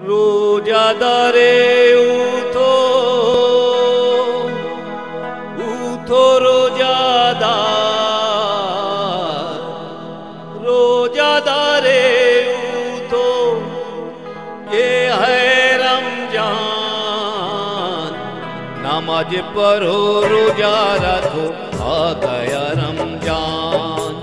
Rozadar-By Utho, Utho Rozadar, Rozadar-By Utho, ये है रमजान, नमाज पढ़ो रोजा रखो, आ गया Ramzan.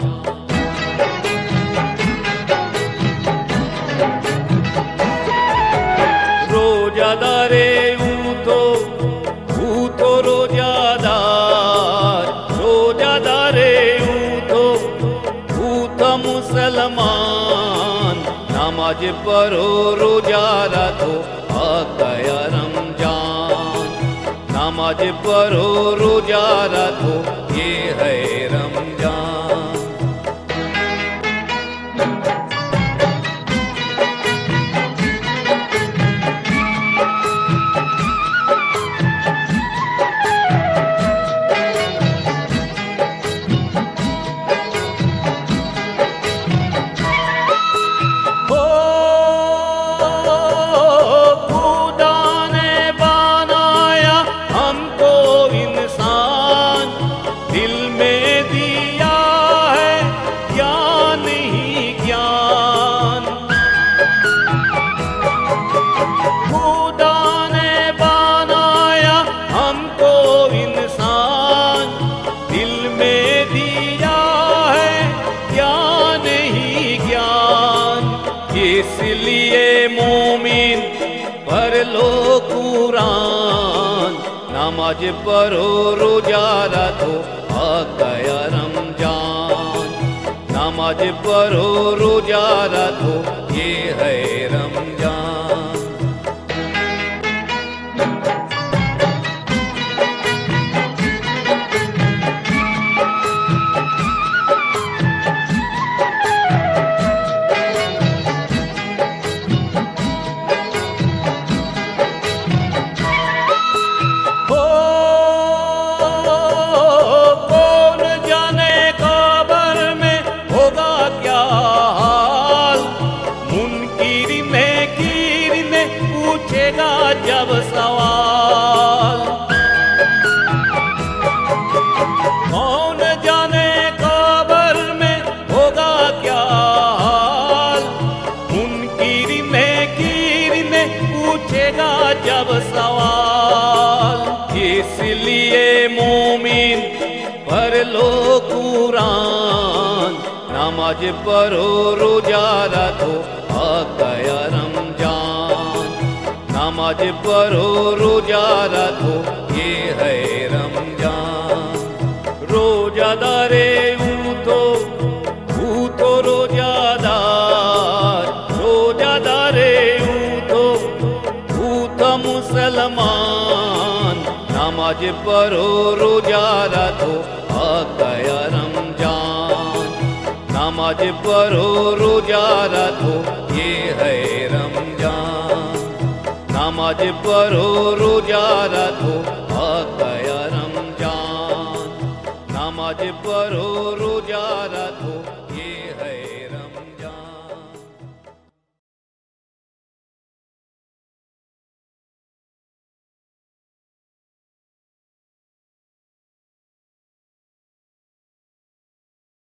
Rozadar-By Utho, Utho Rozadar, Rozadar-By Utho, Utho मुसलमान, नमाज पढ़ो रोजा रखो, आ गया रमजान। नमाज पढ़ो रोजा रखो, ये है रमजान। इसलिए मोमिन पढ़ लो कुरान, नमाज पढ़ो रोजा रखो, आ गया रमजान। नमाज पढ़ो रोजा रखो, ये है रमजान। जब सवाल कौन जाने कब्र में होगा क्या हाल, मुनकिर नकीर ने पूछेगा जब सवाल। इसलिए मोमिन पढ़ लो कुरान, नमाज पढ़ो रोजा रखो, आ गया रमजान। नमाज पढ़ो रोजा रखो, ये है Ramzan. Rozadar-By Utho, Utho Rozadar, Rozadar-By Utho, Utho मुसलमान, नमाज पढ़ो रोजा रखो, आ गया रमजान। नमाज पढ़ो रोजा रखो, ये है रमजान। नमाज पढ़ो रोजा रखो, आ गया रमजान। नमाज पढ़ो रोजा रखो।